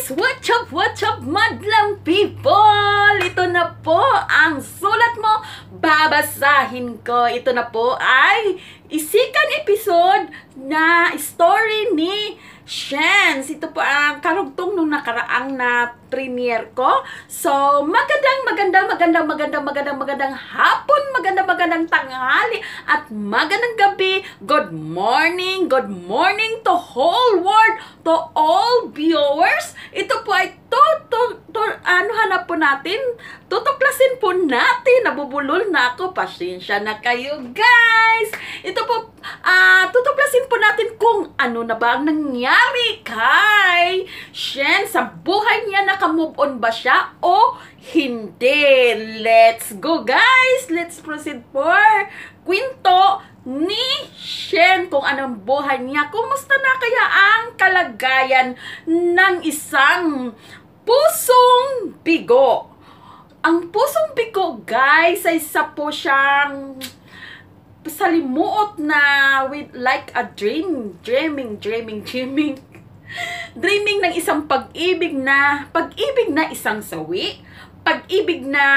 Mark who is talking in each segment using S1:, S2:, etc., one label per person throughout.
S1: What's up, madlang people? Ito na po ang sulat mo, babasahin ko. Ito na po ay isikan episode na story ni Shens. Ito po ang karugtong nung nakaraang na premiere ko. So, magandang hapon, magandang tanghali, at magandang gabi. Good morning to whole world, to all viewers. Ito po ay hanap po natin, tutuklasin po natin. Nabubulol na ako, pasensya na kayo guys. Ito po, tutuklasin po natin kung ano na ba ang nangyari kay Shen sa buhay niya. Naka-move on ba siya o hindi? Let's go guys, let's proceed for kwento ni Shen kung anong buhay niya. Kumusta na kaya ang kalagayan ng isang pusong bigo? Ang pusong bigo guys ay isa po siyang salimuot na with like a dreaming ng isang pag-ibig na isang sawi, pag-ibig na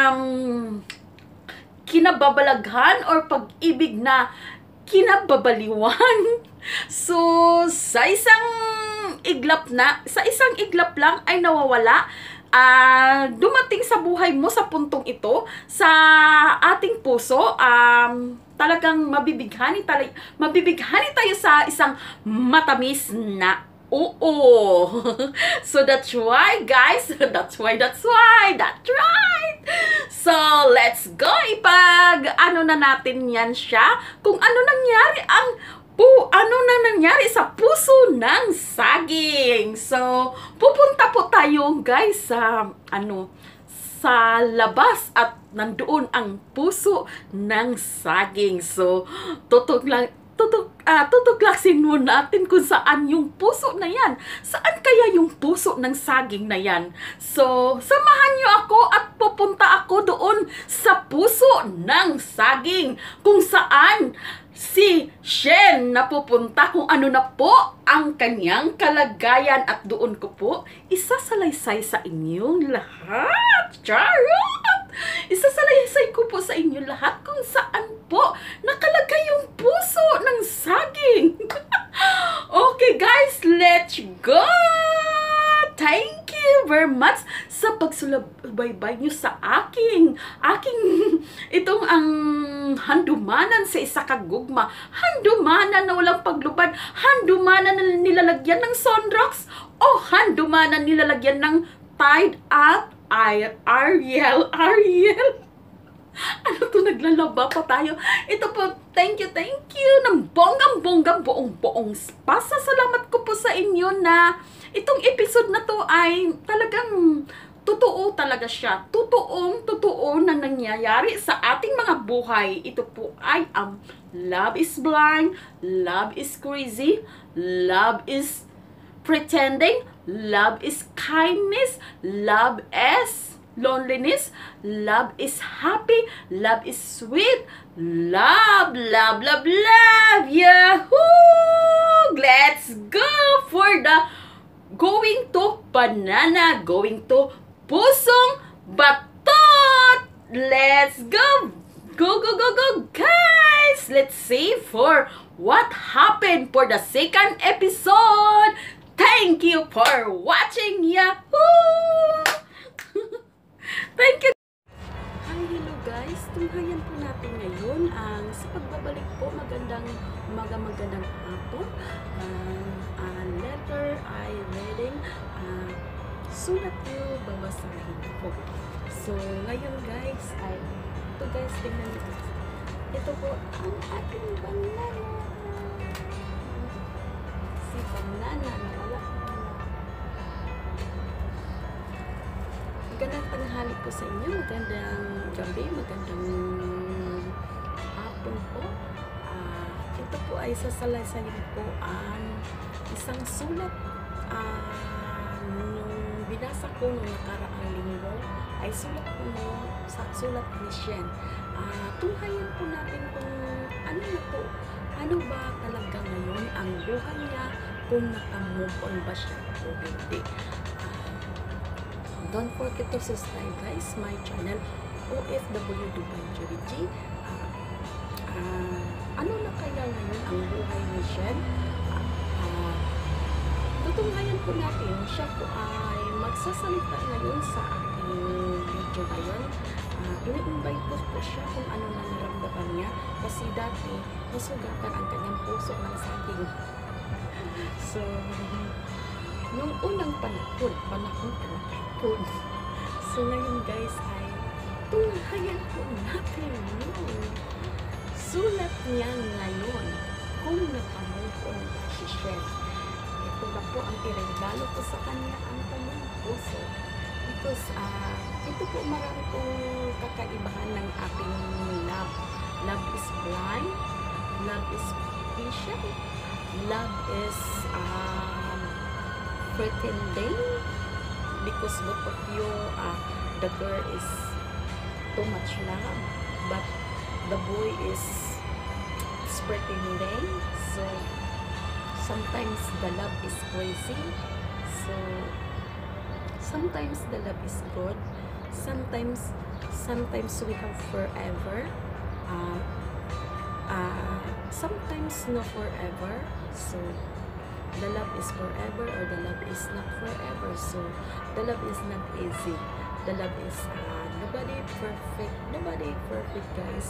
S1: kinababalaghan or pag-ibig na kinababaliwan. So, sa isang iglap lang ay nawawala. Dumating sa buhay mo sa puntong ito, sa ating puso, talagang mabibighani tayo sa isang matamis na oo. So that's why guys, that's right. So let's go, ano na natin yan siya, kung ano nangyari sa puso ng saging. So pupunta po tayo guys sa sa labas at nandoon ang puso ng saging. So tutuklasin mo natin kung saan yung puso na yan. Saan kaya yung puso ng saging na yan? So, samahan niyo ako at pupunta ako doon sa puso ng saging, kung saan si Shen napupunta, kung ano na po ang kanyang kalagayan, at doon ko po isasalaysay sa inyong lahat. Charot! Isasalaysay ko po sa inyo lahat kung saan po nakalagay yung puso ng saging. Okay guys, let's go! Thank you very much sa pagsubaybay nyo sa aking itong ang handumanan sa isa kagugma, handumanan na walang paglubad, handumanan na nilalagyan ng sunrocks, o handumanan nilalagyan ng Tide at Ariel. Ano to, naglalaba pa tayo. Ito po, thank you ng bonggang buong pasasalamat ko po sa inyo na itong episode na to ay talagang totoo talaga siya. Totoo na nangyayari sa ating mga buhay. Ito po ay love is blind, love is crazy, love is pretending, love is kindness, love is loneliness, love is happy, love is sweet, love. Yahoo! Let's go for the going to banana, going to pusong batot. Let's go guys. Let's see for what happened for the second episode. Thank you for watching. Yahoo! Thank you. Hi, hello guys. Tunghayan po natin ngayon ang sa pagbabalik po. Magandang hapon. Letter I reading. Sulat niyo, babasahin po. So, ngayon guys, tingnan niyo. Ito po ang ating banana. Si banana nawala. Magandang tanghali po sa inyo, magandang gabi, magandang hapon po. Ito po ay sasalaysayin ko ang isang sulat nung binasa ko nung nakaraang linggo, ay sulat ni Shen. Tunghayan po natin kung ano ba talaga ngayon ang buhay niya, kung naka-move on ba siya o hindi. don't forget to subscribe guys my channel OFW Dubai Juriji. Ano na kaya ngayon ang buhay ni Shen? Tutunghayan po natin, siya po ay magsasalita ngayon sa aking video ngayon. Ini-invite ko po siya kung ano na naramdaman niya kasi dati nasugatan ang kanyang puso ng saging. So, nung unang panahon. So ngayon guys ay tunghayan po natin yung sulat niya ngayon kung nakamove on si Shen. Ito na po ang iregalo ko sa kanya ang kanyang puso. Because ito po marami pong kakaibahan ng ating love. Love is blind, love is patient, love is pretending because both of you, the girl is too much love, but the boy is pretending. So sometimes the love is crazy. So sometimes the love is good. Sometimes we have forever. Sometimes no forever. So the love is forever or the love is not forever. So the love is not easy. The love is nobody perfect guys.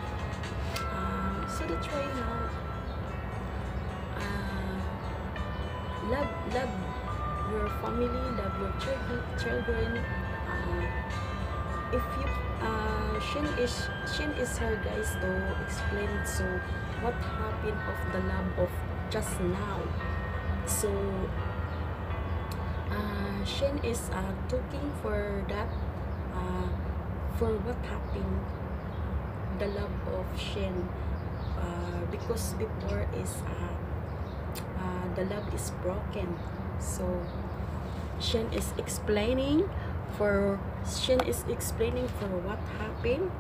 S1: So that's why now love your family, love your children. If you Shen is her guys to explain so what happened of the love of just now. So Shen is talking for that for what happened the love of Shen because before is the love is broken. So Shen is explaining for what happened.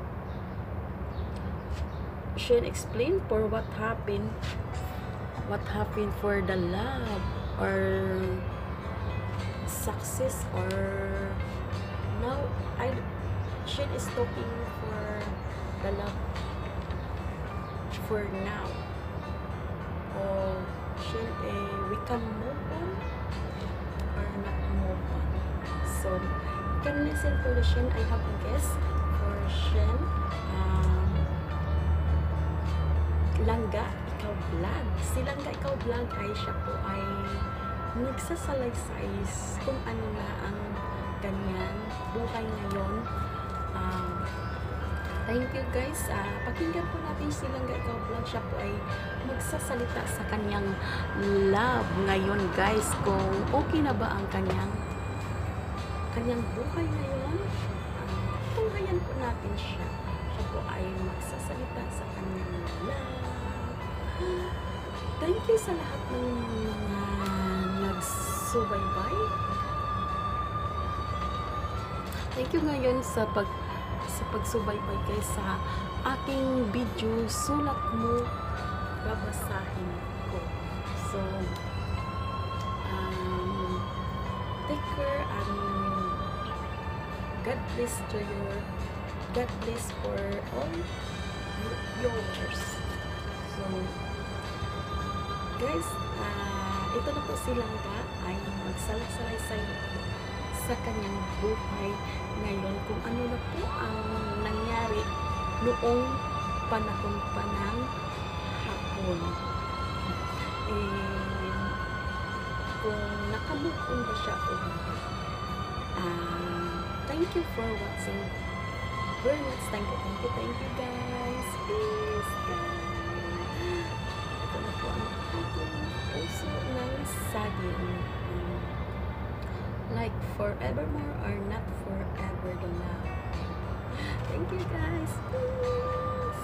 S1: Shen explained for what happened for the love or success, or now Shen is talking for the love for now, or Shen we can move on or not move on. So you can listen to the Shen. I have a guess for Shen. Langga Ikaw Vlog. Si Langga Ikaw Vlog ay siya po ay nagsasalaysay kung ano na ang kanyang buhay ngayon. Thank you guys. Pakinggan po natin si Langga Ikaw Vlog. Siya po ay magsasalita sa kanyang love ngayon guys. Kung okay na ba ang kanyang buhay ngayon. Tunghayan po natin siya. Siya po ay magsasalita sa kanyang love. Thank you sa lahat ng mga nagsubaybay. Thank you ngayon sa pagsubaybay guys sa aking video. Sulat mo, babasahin ko. So take care and God bless for all your watchers. So guys, ito na po si Langga ay magsalaysay sa kanyang buhay ngayon kung ano na po ang nangyari noong panahon pa ng hapon. Kung nakamukon ba siya o hindi. Thank you for watching. Very much thank you guys. Peace guys. Ito na po ang ating puso ng saging. Like forevermore or not forever the love. Thank you guys. Peace.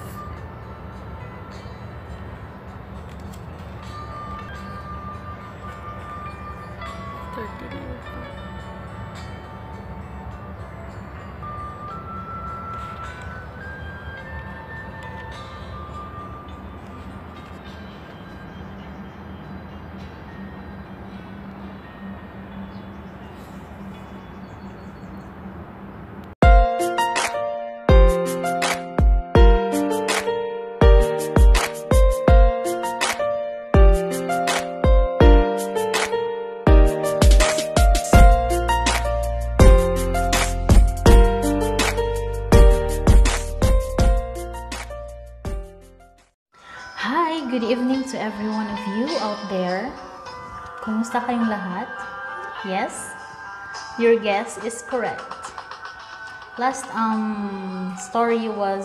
S2: good evening to every one of you out there. Kumusta kayong lahat? Yes, your guess is correct. Last story was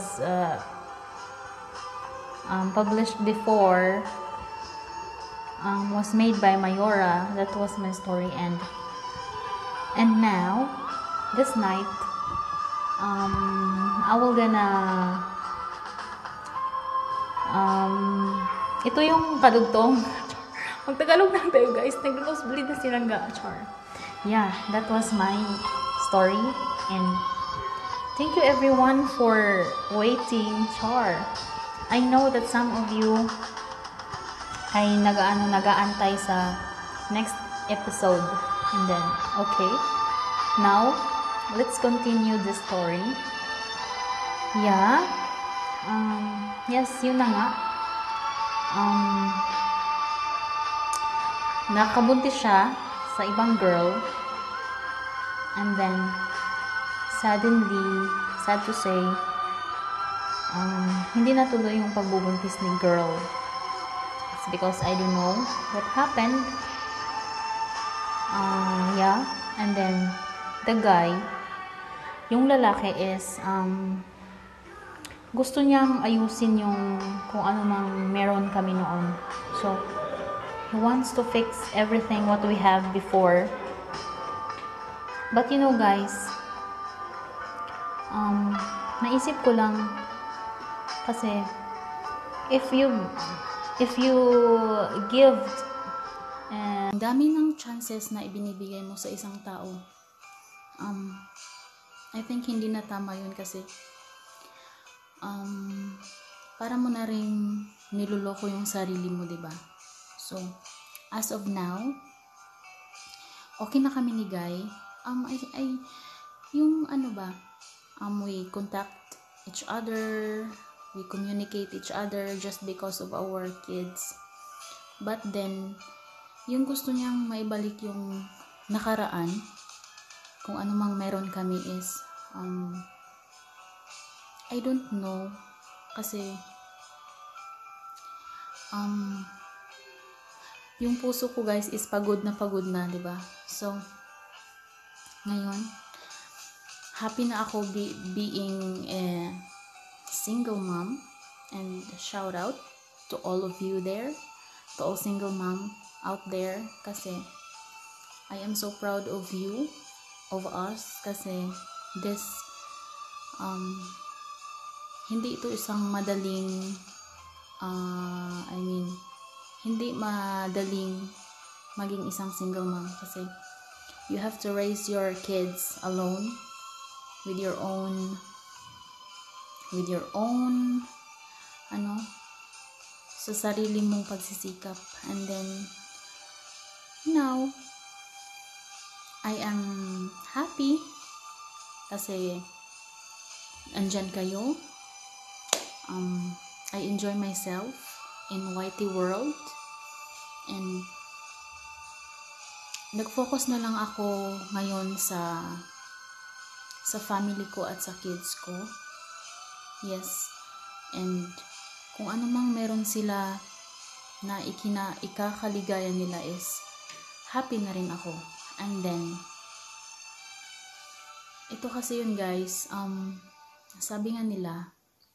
S2: published before, was made by Mayora. That was my story, and now this night I will gonna ito yung kadugtong. Magtagalog na tayo, guys. Nag-nosebleed na sinangga. Char. Yeah, that was my story. And thank you everyone for waiting. Char. I know that some of you ay nagaantay sa next episode. And then, okay. Now, let's continue the story. Yeah. Yes, yun na nga. Nakabuntis siya sa ibang girl, and then suddenly, sad to say, hindi natuloy yung pagbubuntis ni girl. It's because I don't know what happened. Yeah, and then the guy, yung lalaki is gusto niyang ayusin yung kung ano mang meron kami noon. So, he wants to fix everything what we have before. But you know, guys, naisip ko lang kasi if you give dami ng chances na ibinibigay mo sa isang tao, I think hindi na tama yun kasi para mo na rin niloloko yung sarili mo, diba? So, as of now, okay na kami ni Guy. Yung ano ba, we contact each other, we communicate each other just because of our kids. But then, yung gusto niyang maibalik yung nakaraan, kung ano mang meron kami is, I don't know, kasi yung puso ko, guys, is pagod na, diba? So ngayon, happy na ako being a single mom, and shout out to all of you there, to all single mom out there, kasi I am so proud of you, of us, kasi this hindi ito isang madaling hindi madaling maging isang single mom, kasi you have to raise your kids alone with your own sa sarili mong pagsisikap. And then now I am happy kasi andyan kayo. I enjoy myself in Whitey World, and nag-focus na lang ako ngayon sa family ko at sa kids ko. Yes, and kung ano mang meron sila na ikakaligaya nila is happy na rin ako. And then ito kasi yun, guys, sabi nga nila,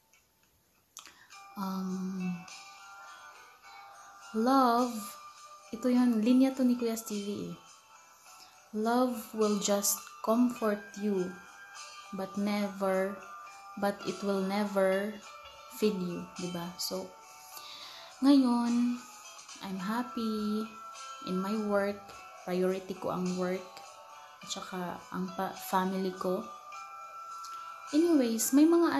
S2: love, ito yun, linya to ni Kuya Stevie, love will just comfort you, but it will never feed you, diba? So ngayon, I'm happy in my work, priority ko ang work at saka ang family ko. Anyways, may mga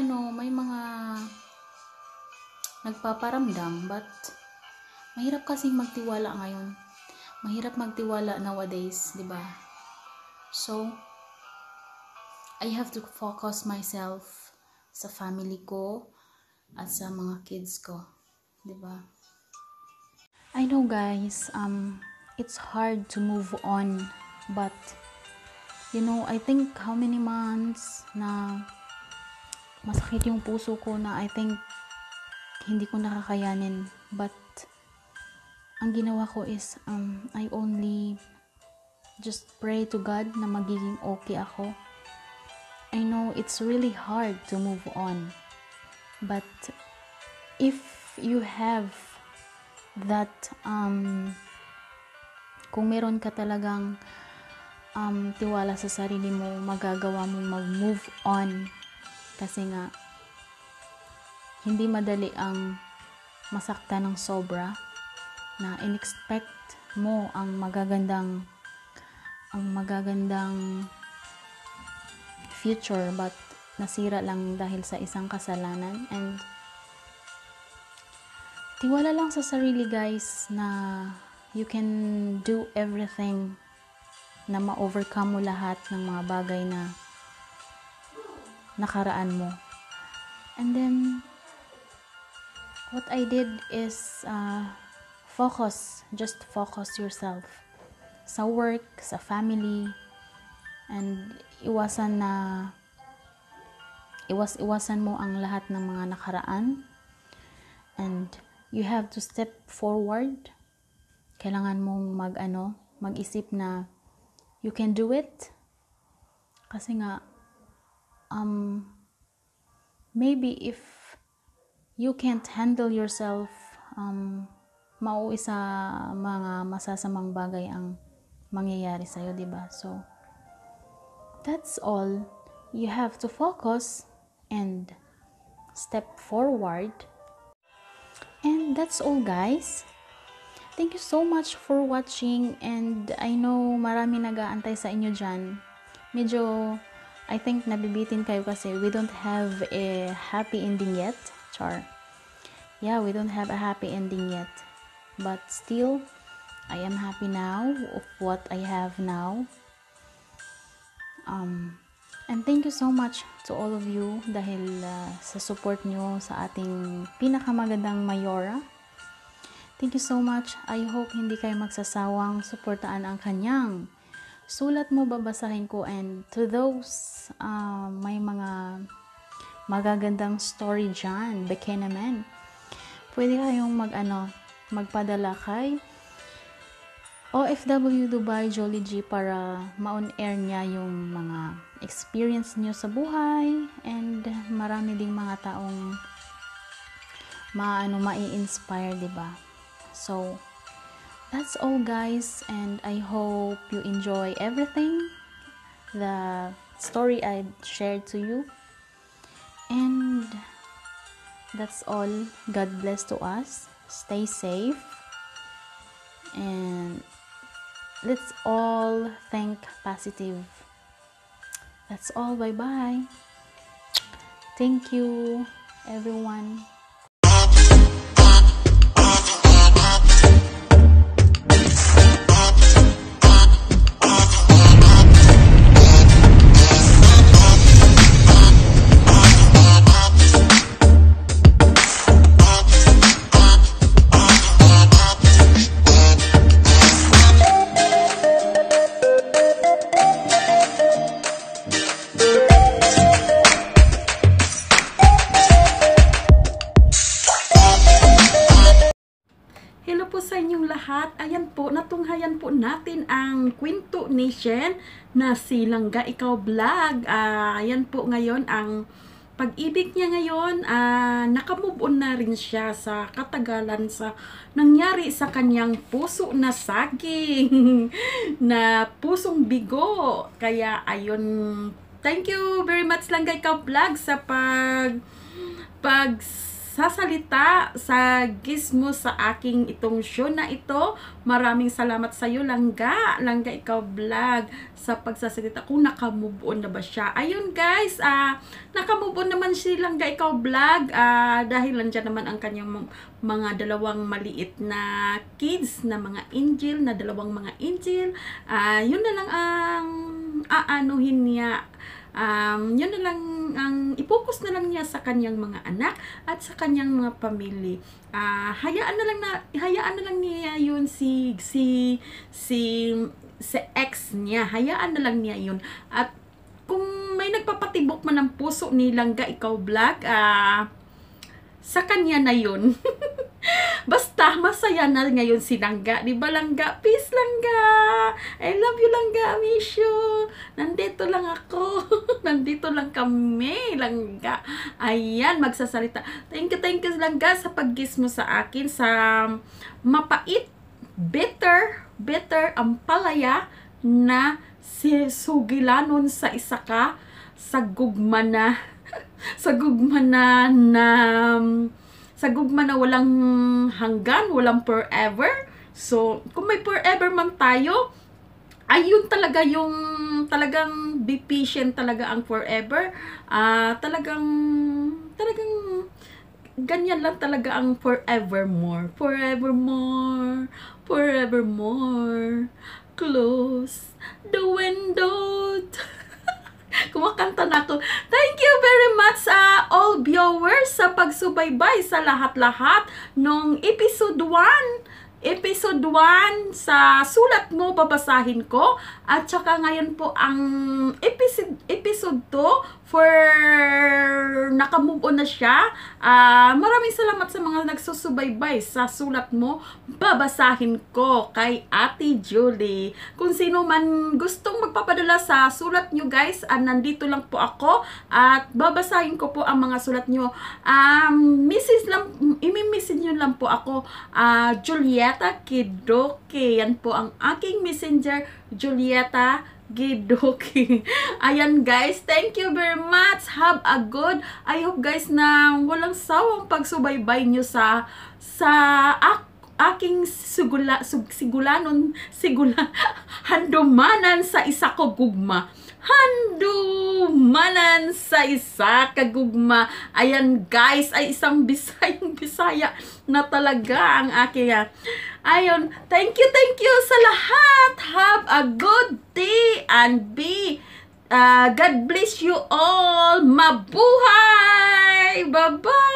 S2: nagpaparamdam, but mahirap kasing magtiwala ngayon. Mahirap magtiwala nowadays, diba? So, I have to focus myself sa family ko at sa mga kids ko, diba? I know, guys, it's hard to move on, but you know, I think how many months na masakit yung puso ko na I think hindi ko nakakayanin, but ang ginawa ko is, I only just pray to God na magiging okay ako. I know it's really hard to move on. But if you have that, kung meron ka talagang tiwala sa sarili mo, magagawa mo mag-move on. Kasi nga, hindi madali ang masakta ng sobra, na in-expect mo ang magagandang future, but nasira lang dahil sa isang kasalanan. And tiwala lang sa sarili, guys, na you can do everything, na ma-overcome mo lahat ng mga bagay na nakaraan mo. And then what I did is just focus yourself sa work, sa family, and iwasan mo ang lahat ng mga nakaraan. And you have to step forward. Kailangan mong mag-isip na you can do it. Kasi nga, maybe if you can't handle yourself, mauwi sa mga masasamang bagay ang mangyayari sa'yo, diba? So, that's all. You have to focus and step forward. And that's all, guys. Thank you so much for watching, and I know marami nag-aantay sa inyo dyan. Medyo, I think nabibitin kayo kasi we don't have a happy ending yet. Char. Yeah, we don't have a happy ending yet. But still, I am happy now of what I have now. And thank you so much to all of you dahil sa support nyo sa ating pinakamagandang Mayora. Thank you so much. I hope hindi kayo magsasawang suportaan ang kanyang sulat mo, babasahin ko. And to those may mga magagandang story dyan, beke naman, pwede kayong magpadala kay OFW Dubai Jolly G para ma-on-air niya yung mga experience niyo sa buhay, and marami ding mga taong mai-inspire, diba? So, that's all, guys, and I hope you enjoy everything, the story I shared to you, and that's all. God bless to us. Stay safe, and let's all think positive. That's all. Bye-bye. Thank you, everyone.
S1: Hello po sa inyong lahat. Ayan po, natunghayan po natin ang kwento ni Shen na si Langga Ikaw Vlog. Ayan po ngayon ang pag-ibig niya ngayon. Nakamove on na rin siya sa katagalan sa nangyari sa kanyang puso na saging, na pusong bigo. Kaya ayun, thank you very much Langga Ikaw Vlog sa sasalita sa guest mo sa aking itong show na ito. Maraming salamat sa iyo, Langga Ikaw Vlog, sa pagsasalita kung nakamove on na ba siya. Ayun, guys, nakamove on naman si Langga Ikaw Vlog dahil nandiyan naman ang kanyang mga dalawang maliit na kids na mga angel, na dalawang mga angel. Yun na lang ang aanuhin niya. Yun na lang ang ipokus na lang niya sa kanyang mga anak at sa kanyang mga pamilya. Hayaan na lang niya yun si ex niya. Hayaan na lang niya yun. At kung may nagpapatibok man ng puso ni Langga Ikaw Vlog, sa kanya na yun. Basta, masaya na ngayon si Langga. Di ba, Langga? Peace, Langga! I love you, Langga. Miss you. Nandito lang ako. Nandito lang kami, Langga. Ayan, magsasalita. Thank you, Langga, sa pag-kiss mo sa akin. Sa mapait, bitter ang palaya na sugilanon sa isa ka sa gugma na sa gugma na walang hanggan, walang forever. So, kung may forever man tayo, ayun talaga yung talagang be patient talaga ang forever. Talagang ganyan lang talaga ang forevermore. Forevermore. Close the window. Kumakanta na ako. Thank you very much all viewers sa pagsubaybay sa lahat-lahat nung episode 1. Episode 1 sa sulat mo, babasahin ko. At saka ngayon po ang episode 2 for nakamove on na siya. Maraming salamat sa mga nagsusubaybay sa sulat mo, babasahin ko kay Ate Julie. Kung sino man gustong magpapadala sa sulat nyo guys, nandito lang po ako at babasahin ko po ang mga sulat nyo. Imi-message nyo lang po ako, Julieta Kidoke. Yan po ang aking messenger, Julieta Gidoki. Ayan guys, thank you very much. Have a good, I hope guys na walang sawang pagsubaybay nyo sa aking handumanan sa isa ko gugma. Handumanan sa isa kagugma. Ayan guys, ay isang Bisaya na talaga ang aking. Ayun, thank you sa lahat. Have a good day and God bless you all. Mabuhay! Bye-bye!